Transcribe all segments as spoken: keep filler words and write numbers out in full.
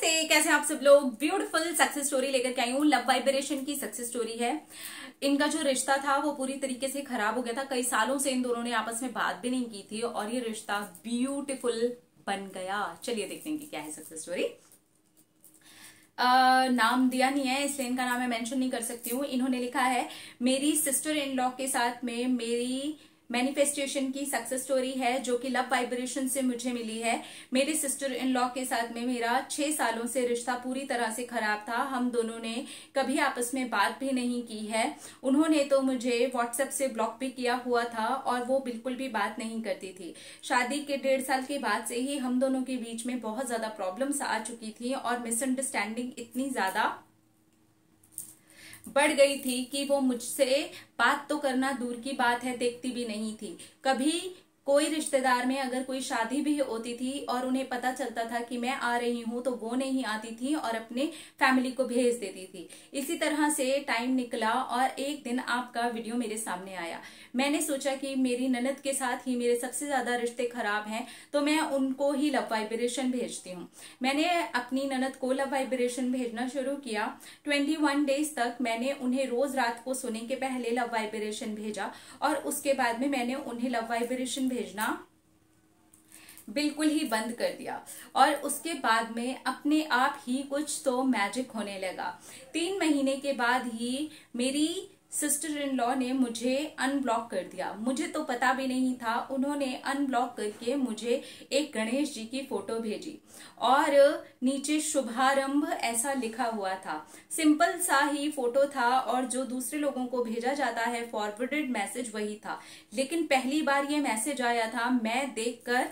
नमस्ते, कैसे हैं आप सब लोग। ब्यूटीफुल सक्सेस स्टोरी लेकर के आई हूँ। लव वाइब्रेशन की सक्सेस स्टोरी है। इनका जो रिश्ता था वो पूरी तरीके से खराब हो गया था। कई सालों से इन दोनों ने आपस में बात भी नहीं की थी और ये रिश्ता ब्यूटीफुल बन गया। चलिए देखते हैं कि क्या है सक्सेस स्टोरी। Uh, नाम दिया नहीं है इसलिए इनका नाम मैं मेंशन नहीं कर सकती हूँ। इन्होंने लिखा है मेरी सिस्टर इन लॉ के साथ में मेरी मैनिफेस्टेशन की सक्सेस स्टोरी है जो कि लव वाइब्रेशन से मुझे मिली है। मेरी सिस्टर इन लॉ के साथ में मेरा छह सालों से रिश्ता पूरी तरह से खराब था। हम दोनों ने कभी आपस में बात भी नहीं की है। उन्होंने तो मुझे व्हाट्सएप से ब्लॉक भी किया हुआ था और वो बिल्कुल भी बात नहीं करती थी। शादी के डेढ़ साल के बाद से ही हम दोनों के बीच में बहुत ज्यादा प्रॉब्लम्स आ चुकी थी और मिसअंडरस्टैंडिंग इतनी ज्यादा बढ़ गई थी कि वो मुझसे बात तो करना दूर की बात है देखती भी नहीं थी। कभी कोई रिश्तेदार में अगर कोई शादी भी होती थी और उन्हें पता चलता था कि मैं आ रही हूं तो वो नहीं आती थी और अपने फैमिली को भेज देती थी। इसी तरह से टाइम निकला और एक दिन आपका वीडियो मेरे सामने आया। मैंने सोचा कि मेरी ननद के साथ ही मेरे सबसे ज्यादा रिश्ते खराब हैं तो मैं उनको ही लव वाइब्रेशन भेजती हूँ। मैंने अपनी ननद को लव वाइब्रेशन भेजना शुरू किया। इक्कीस डेज तक मैंने उन्हें रोज रात को सोने के पहले लव वाइब्रेशन भेजा और उसके बाद में मैंने उन्हें लव वाइब्रेशन भेजना बिल्कुल ही बंद कर दिया और उसके बाद में अपने आप ही कुछ तो मैजिक होने लगा। तीन महीने के बाद ही मेरी सिस्टर इन लॉ ने मुझे अनब्लॉक कर दिया। मुझे तो पता भी नहीं था। उन्होंने अनब्लॉक करके मुझे एक गणेश जी की फोटो भेजी और नीचे शुभारंभ ऐसा लिखा हुआ था। सिंपल सा ही फोटो था और जो दूसरे लोगों को भेजा जाता है फॉरवर्डेड मैसेज वही था। लेकिन पहली बार ये मैसेज आया था, मैं देखकर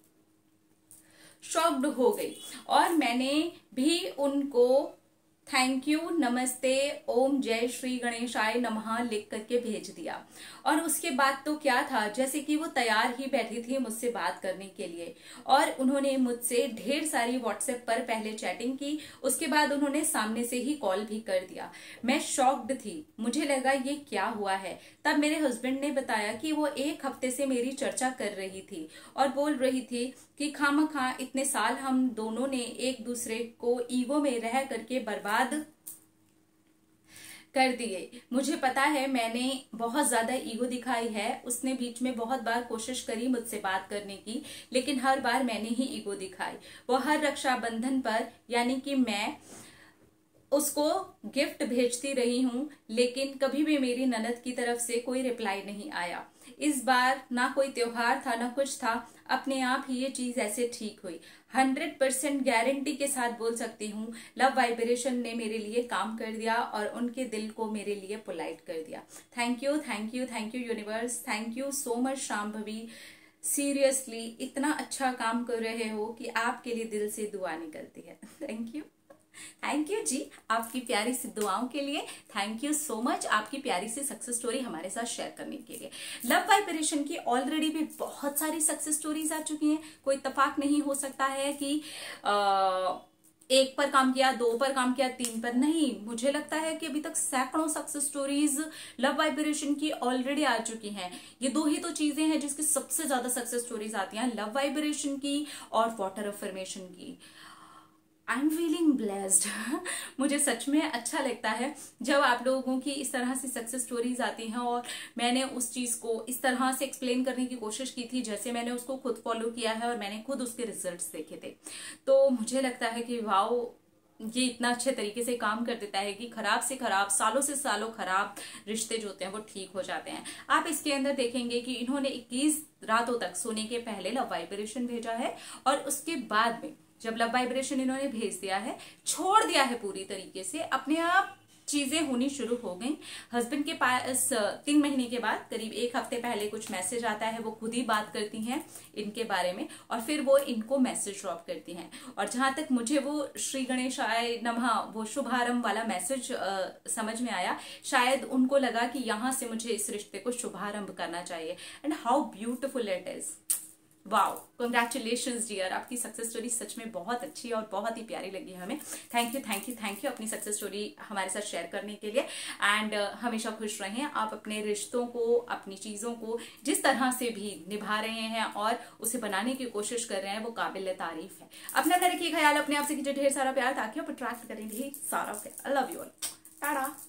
शॉक्ड हो गई और मैंने भी उनको थैंक यू, नमस्ते, ओम जय श्री गणेशाय नमः लिख करके भेज दिया। और उसके बाद तो क्या था, जैसे कि वो तैयार ही बैठी थी मुझसे बात करने के लिए और उन्होंने मुझसे ढेर सारी व्हाट्सएप पर पहले चैटिंग की, उसके बाद उन्होंने सामने से ही कॉल भी कर दिया। मैं शॉक्ड थी, मुझे लगा ये क्या हुआ है। तब मेरे हस्बैंड ने बताया कि वो एक हफ्ते से मेरी चर्चा कर रही थी और बोल रही थी कि खामखा इतने साल हम दोनों ने एक दूसरे को ईगो में रह करके बर्बाद कर दिए। मुझे पता है मैंने बहुत ज्यादा ईगो दिखाई है। उसने बीच में बहुत बार कोशिश करी मुझसे बात करने की लेकिन हर बार मैंने ही ईगो दिखाई। वो हर रक्षाबंधन पर यानी कि मैं उसको गिफ्ट भेजती रही हूं लेकिन कभी भी मेरी ननद की तरफ से कोई रिप्लाई नहीं आया। इस बार ना कोई त्योहार था ना कुछ था, अपने आप ही ये चीज ऐसे ठीक हुई। हंड्रेड परसेंट गारंटी के साथ बोल सकती हूँ लव वाइब्रेशन ने मेरे लिए काम कर दिया और उनके दिल को मेरे लिए पोलाइट कर दिया। Thank you thank you thank you universe, thank you so much Shambhavi. Seriously इतना अच्छा काम कर रहे हो कि आपके लिए दिल से दुआ निकलती है। थैंक यू थैंक यू जी आपकी प्यारी सी दुआओं के लिए। थैंक यू सो मच आपकी प्यारी सी सक्सेस स्टोरी हमारे साथ शेयर करने के लिए। लव वाइब्रेशन की ऑलरेडी भी बहुत सारी सक्सेस स्टोरीज आ चुकी हैं। कोई इत्तेफाक नहीं हो सकता है कि आ, एक पर काम किया, दो पर काम किया, तीन पर नहीं। मुझे लगता है कि अभी तक सैकड़ों सक्सेस स्टोरीज लव वाइब्रेशन की ऑलरेडी आ चुकी हैं। ये दो ही तो चीजें हैं जिसकी सबसे ज्यादा सक्सेस स्टोरीज आती हैं, लव वाइब्रेशन की और वाटर अफर्मेशन की। I am feeling blessed. मुझे सच में अच्छा लगता है जब आप लोगों की इस तरह से सक्सेस स्टोरीज आती हैं और मैंने उस चीज को इस तरह से एक्सप्लेन करने की कोशिश की थी जैसे मैंने उसको खुद फॉलो किया है और मैंने खुद उसके रिजल्ट्स देखे थे। तो मुझे लगता है कि वाओ, ये इतना अच्छे तरीके से काम कर देता है कि खराब से खराब, सालों से सालों खराब रिश्ते जो होते हैं वो ठीक हो जाते हैं। आप इसके अंदर देखेंगे कि इन्होंने इक्कीस रातों तक सोने के पहले लव वाइब्रेशन भेजा है और उसके बाद में जब लव वाइब्रेशन इन्होंने भेज दिया है, छोड़ दिया है पूरी तरीके से, अपने आप चीजें होनी शुरू हो गई। हस्बैंड के पास तीन महीने के बाद करीब एक हफ्ते पहले कुछ मैसेज आता है, वो खुद ही बात करती हैं इनके बारे में और फिर वो इनको मैसेज ड्रॉप करती हैं। और जहां तक मुझे वो श्री गणेशाय नमः वो शुभारंभ वाला मैसेज समझ में आया, शायद उनको लगा कि यहां से मुझे इस रिश्ते को शुभारंभ करना चाहिए। And how beautiful it is, wow, congratulations dear, आपकी सक्सेस स्टोरी सच में बहुत अच्छी है और बहुत ही प्यारी लगी हमें। Thank you thank you thank you अपनी सक्सेस स्टोरी हमारे साथ शेयर करने के लिए। एंड uh, हमेशा खुश रहें। आप अपने रिश्तों को, अपनी चीज़ों को जिस तरह से भी निभा रहे हैं और उसे बनाने की कोशिश कर रहे हैं, वो काबिल तारीफ है। अपना रखिए ख्याल, अपने आप से कीजिए ढेर सारा प्यार, ताकि आप अट्रैक्ट करें ढेर सारा प्यार। I love you all, Tata.